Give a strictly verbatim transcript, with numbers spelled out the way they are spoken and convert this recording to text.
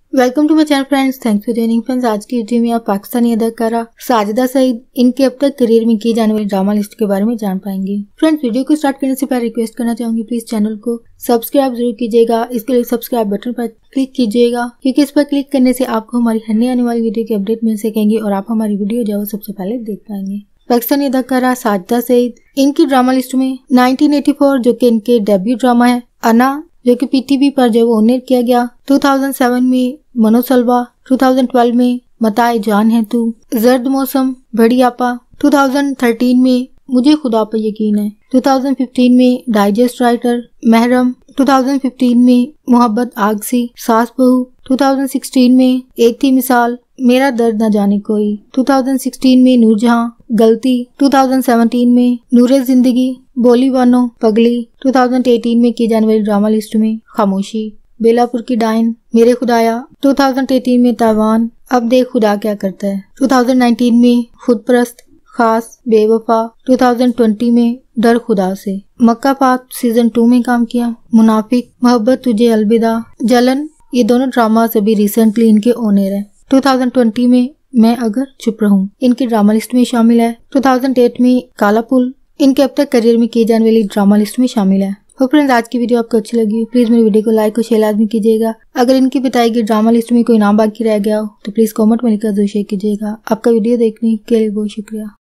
Welcome to my channel friends, thanks for joining friends. आज की video में आप पाकिस्तानी अदाकारा साजिदा सईद इनके अब तक करियर में की जाने वाली ड्रामा लिस्ट के बारे में जान पाएंगे। फ्रेंड्स, वीडियो को स्टार्ट करने से पहले रिक्वेस्ट करना चाहूंगी, प्लीज चैनल को सब्सक्राइब जरूर कीजिएगा। इसके लिए सब्सक्राइब बटन पर क्लिक कीजिएगा, क्योंकि इस पर क्लिक करने से आपको हमारी हर आने वाली वीडियो की अपडेट मिल सकेंगी और आप हमारी वीडियो जो है सबसे पहले देख पाएंगे। पाकिस्तानी अदाकारा साजिदा सईद, इनकी ड्रामा लिस्ट में नाइनटीन एटी फोर जो कि इनके डेब्यू ड्रामा है अना, जो कि पीटीवी पर जो वो ओनर किया गया, टू थाउजेंड सेवन में मनोसलवा, टू थाउजेंड ट्वेल्व में मताए जान है तू, जर्द मौसम, बड़ी आपा, टू थाउजेंड थर्टीन में मुझे खुदा पर यकीन है, टू थाउजेंड फिफ्टीन में digest writer, Mehram, two thousand fifteen में मोहब्बत आग सी, सास बहू, टू थाउजेंड सिक्सटीन में एक थी मिसाल, मेरा दर्द न जाने कोई, टू थाउजेंड सिक्सटीन में नूरजहां, गलती, टू थाउजेंड सेवनटीन में नूरे जिंदगी, बोली बानो, पगली, टू थाउजेंड एटीन में की जाने वाली ड्रामा लिस्ट में खामोशी, बेलापुर की डाइन, Mere Khudaya, two thousand eighteen में ताइवान, अब देख खुदा क्या करता है, टू थाउजेंड नाइनटीन में खुदपरस्त, खास, बेवफा, टू थाउजेंड ट्वेंटी में डर खुदा से, मक्का पाक सीजन टू में काम किया, मुनाफिक, मोहब्बत तुझे अलविदा, जलन, ये दोनों ड्रामा अभी रिसेंटली इनके ओनर है। टू थाउजेंड ट्वेंटी में मैं अगर चुप रहूं इनकी ड्रामा लिस्ट में शामिल है। टू थाउजेंड एट में काला पुल इनके अब तक करियर में की जाने वाली ड्रामा लिस्ट में शामिल है। तो फ्रेंड्स, आज की वीडियो आपको अच्छी लगी, प्लीज मेरी वीडियो को लाइक और शेयर लाजमी कीजिएगा। अगर इनकी बताई गई ड्रामा लिस्ट में कोई नाम बाकी रह गया हो तो प्लीज कमेंट में लिखकर जरूर शेयर कीजिएगा। आपका वीडियो देखने के लिए बहुत शुक्रिया।